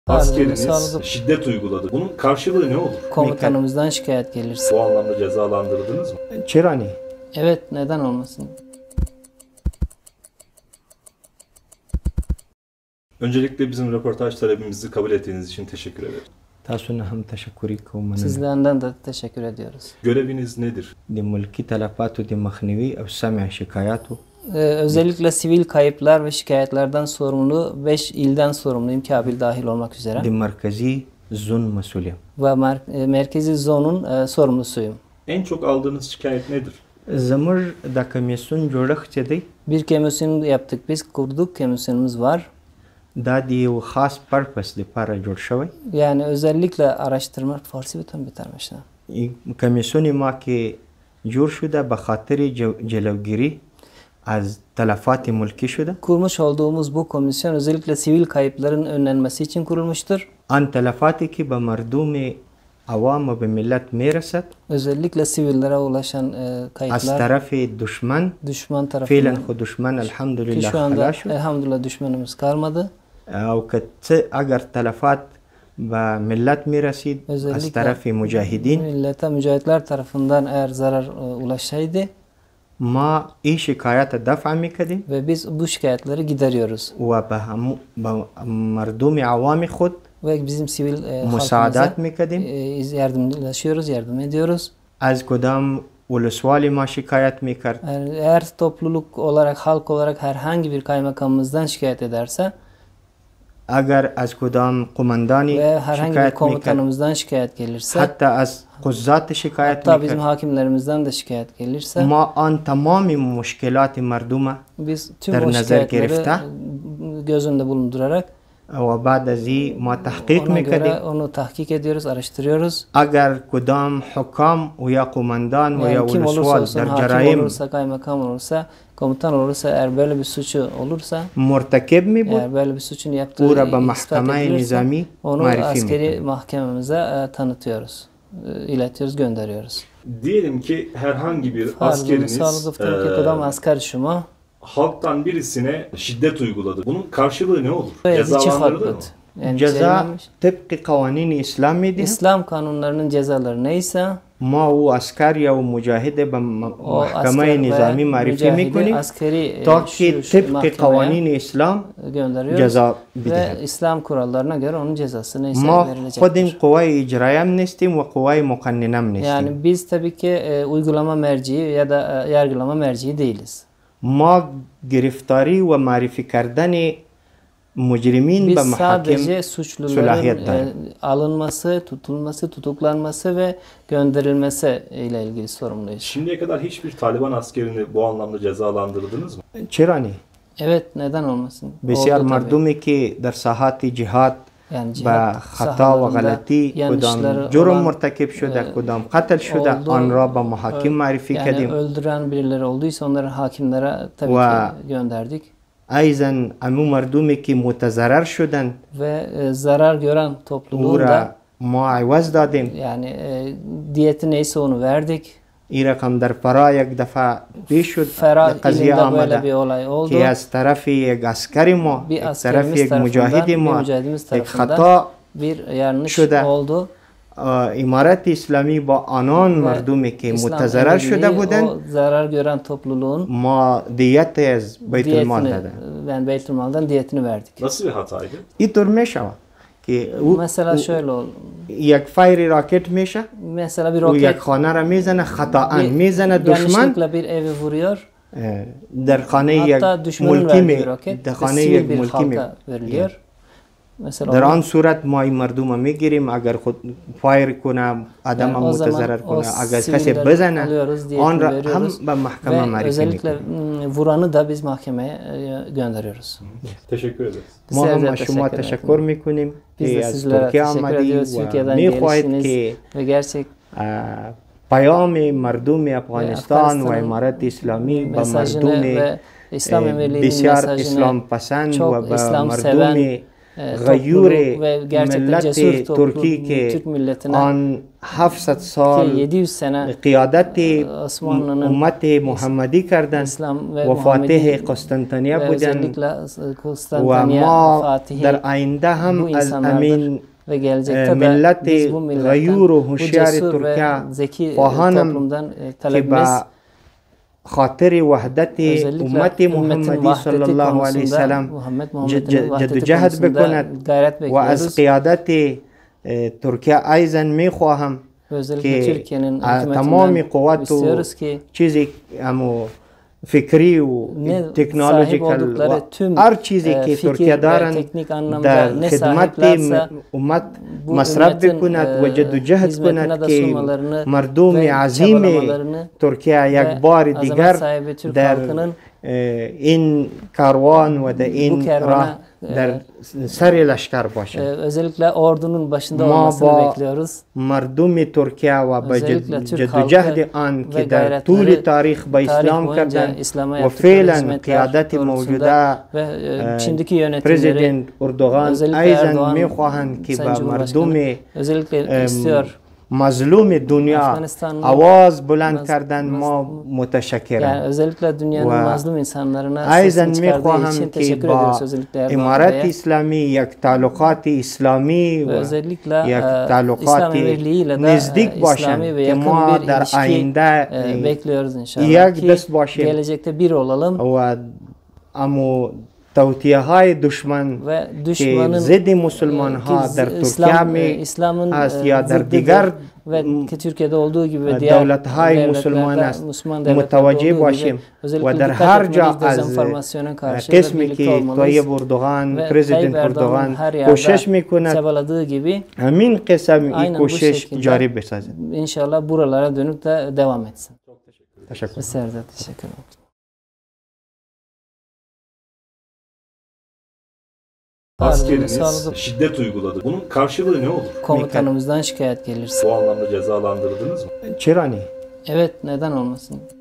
Askeriniz şiddet uyguladı. Bunun karşılığı ne olur? Komutanımızdan şikayet gelirse. Bu anlamda cezalandırıldınız mı? Çerani. Evet, neden olmasın? Öncelikle bizim röportaj talebimizi kabul ettiğiniz için teşekkür ederim. Sizlerden de teşekkür ediyoruz. Göreviniz nedir? Özellikle sivil kayıplar ve şikayetlerden sorumlu 5 ilden sorumluyum, Kabil dahil olmak üzere. Ve merkezi zonun sorumlusuyum. En çok aldığınız şikayet nedir? Bir komisyon yaptık, biz kurduk, komisyonumuz var. Yani özellikle araştırma Farsi bütün bitirmişler. Komisyoni ma ki jur şuda be hatiri celevgiri az telafat-ı mülki şuda. Kurmuş olduğumuz bu komisyon özellikle sivil kayıpların önlenmesi için kurulmuştur. An telafati ki be merdumi avam ve millet meresat. Özellikle sivillere ulaşan kayıplar. Az tarafı düşman. Düşman tarafından. Fiilen o düşman elhamdülillah. Ki şu anda elhamdülillah düşmanımız kalmadı. او كت اگر تلفات به ملت میرسید از طرف مجاهدین millete mücahitler tarafından eğer zarar ulaşsaydı ما این شکایت دفع میکردیم ve biz bu şikayetleri gideriyoruz و به مردم عوام خود ve bizim sivil مساعدت میکردیم yardımlaşıyoruz, yardım ediyoruz. از کدام ولسوالی ما شکایت میکرد Eğer topluluk olarak, halk olarak herhangi bir kaymakamımızdan şikayet ederse اگر از کدام قماندانی ve herhangi bir شکایت komutanımızdan şikayet gelirse hatta az قضات şikayet hatta bizim hakimlerimizden de şikayet gelirse ما آن تمام مشکلات مردم biz tüm o şikayetleri göz önünde bulundurarak و بعد از این ما تحقیق ona göre میکردیم onu tahkik ediyoruz, araştırıyoruz. اگر کدام حکام و یا قماندان و یا kim olursa ولسوال olsun, در hakim جرایم olursa, kaymakam olursa, komutan olursa, eğer böyle bir suçu olursa, مرتکب می بود eğer böyle bir suçun yaptığı او را به ispat محکمه edilirse, نظامی onu معرفی askeri میکنیم mahkememize tanıtıyoruz, iletiyoruz, gönderiyoruz. Diyelim ki herhangi bir askeriniz asker şuma halktan birisine şiddet uyguladı. Bunun karşılığı ne olur? ve Cezalandırılır mı? جزا طبق قوانین اسلام می دهیم İslam kanunlarının cezaları neyse ما او اسکر یا او مجاهد به محکمه نظامی معرفی میکنیم تا که طبق قوانین اسلام gönderiyoruz جزا ve بدهد İslam kurallarına göre onun cezası neyse ما خودیم verilecektir. قوای اجرایی هم نیستیم و قوای مقننه هم نیستیم Yani biz tabii ki uygulama merciği ya da yargılama merciği değiliz. ما گرفتاری و معرفی کردن مجرمین به Biz محاکم sadece suçluların صلاحیت داریم alınması, tutulması, tutuklanması ve gönderilmesi ile ilgili sorumluyuz. Şimdiye kadar hiçbir Taliban askerini bu anlamda cezalandırdınız mı? چرا نه Evet, neden olmasın? بسیار Oldu tabii. مردمی که در ساحات جهاد Yani با cihat خطا و sahalarında غلطی yanlışları کدام جرم olan, مرتکب شده کدام قتل شده oldu. آن را به محاکم معرفی yani کردیم öldüren birileri olduysa onları hakimlere tabii Ve- ki gönderdik. ایزن امو مردمی که متضرر شدن Ve zarar gören او topluluğun را da ما عوض دادیم yani diyeti neyse onu verdik. این رقم در فرا یک دفعه پیش شد Ferah قضیه ilinde böyle bir آمده olay oldu. که از طرف یک عسکر ما Bir یک طرف askerimiz یک tarafından, مجاهد bir ما mücahidimiz یک tarafından خطا bir yanlış şuda. oldu. امارت اسلامی با آنان مردمی که İslam متضرر شده Emirliği بودند o zarar gören topluluğun ما دیت از بیت المال diyetini, دادن yani Beytülmal'dan diyetini verdik. Nasıl bir hataydı? اینطور میشود که او Mesela şöyle oldu. یک فایر راکت میشه Mesela bir او یک roket خانه را میزنه خطا bir- میزنه دشمن yanlışlıkla bir evi vuruyor. در خانه یک Hatta düşmanın ملکی verdiği می roket در ve خانه sivil یک bir ملکی می halka veriliyor. Mesela در o- آن صورت ما این مردم را میگیریم اگر خود فایر کنه آدم yani o zaman متضرر o کنه اگر کسی sivilleri بزنه alıyoruz, آن diyetini را هم veriyoruz به محکمه ve معرفی özellikle میکنیم vuranı da biz mahkemeye gönderiyoruz. Teşekkür ederiz. ما هم Size از شما teşekkür تشکر ederim. میکنیم Biz که de از sizlere ترکیه teşekkür آمدی ediyoruz. و Türkiye'den میخواهید gelişiniz که ve gerçek پیام مردم افغانستان و Afganistan'ın امارت اسلامی به mesajını مردم ve İslam Emirliği'nin بسیار mesajını اسلام پسند و çok به İslam مردم seven غیور ve gerçekten ملت cesur toplum, ترکی که Türk milletine آن 700 ki سال 700 sene قیادت Osmanlı'nın امت محمدی کردند İslam ve و Muhammedi فاتح قسطنطنیه ve بودند özellikle و Konstantiniye ما Fatihi در آینده bu هم از insanlardır امین ve gelecekte de ملت biz bu milletten غیور و bu هوشیار cesur ve ترکیه zeki خواهانم toplumdan که talebimiz به خاطر وحدت özellikle امت ümmetin محمدی صلی vahdeti الله علیه konusunda وسلم Muhammed'in جد vahdeti جهد konusunda بکند gayret و bekliyoruz. از قیادت ترکیه ایضا میخواهم Özellikle که Türkiye'nin تمام hükümetinden قوت و istiyoruz ki چیزی همو فکری و ne sahip تکنولوژیکال oldukları و tüm هر چیزی که fikir ترکیه ve دارند teknik anlamda در ne خدمت sahiplerse امت bu مصرف ümmetin بکند و جد و جهد hizmetine کند de که sunmalarını مردم ve عظیم çabalamalarını ترکیه یک ve بار azamet دیگر sahibi Türk در halkının این کاروان و در bu این kervana راه در سر لشکر باشد özellikle ordunun başında ما olmasını با bekliyoruz. مردم ترکیه و به özellikle Türk جد و halkı جهد آن ve که در gayretleri طول تاریخ به tarih اسلام boyunca کردند İslam'a و yaptıkları فعلا hizmetler قیادت doğrultusunda موجوده ve şimdiki yönetimleri پرزیدنت اردوغان özellikle ایضا Erdoğan میخواهند که Sayın به Cumhurbaşkanı مردم özellikle istiyor. مظلوم دنیا Afganistan'ın آواز بلند کردن ما متشکرم Yani özellikle dünyanın و mazlum insanlarına ایضا sesini çıkardığı için میخواهم که teşekkür با ediyoruz özellikle Erdoğan امارت Bey'e. اسلامی یک تعلقات اسلامی Ve و özellikle یک İslam تعلقات Emirliği'yle de نزدیک İslami باشند ve که yakın ما bir در ilişki آینده bekliyoruz inşallah یک ki دست باشیم gelecekte bir olalım و امو توطیه های دشمن ve که düşmanın ضد مسلمان ها در ترکیه می İslam'ın است یا در zıddıdır دیگر ve ki Türkiye'de olduğu gibi ve diğer دولت های مسلمان است Müslüman devletlerde متوجه olduğu باشیم gibi و özellikle در dikkat هر جا etmeliyiz از dezenformasyona karşı ve قسمی birlikte که olmalıyız. طیب اردوغان Ve پرزیدنت Tayyip Erdoğan'ın اردوغان her yerde کوشش میکند çabaladığı gibi همین قسم این aynen bu کوشش şekilde جاری بسازد inşallah buralara dönüp de devam etsin. تشکر Serdar teşekkür ederim. Askeriniz Sağlık- şiddet uyguladı. Bunun karşılığı ne olur? Komutanımızdan şikayet gelirse. Bu anlamda cezalandırıldınız mı? چرا نه Evet, neden olmasın?